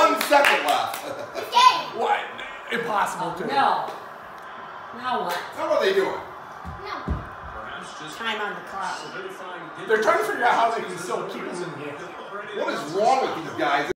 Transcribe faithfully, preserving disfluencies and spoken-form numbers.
one second left. This game. What? Impossible Oh, to. no. Now what? Now what are they doing? No. Time on the clock. They're trying to figure out how they can still keep us in the game. What is wrong with these guys?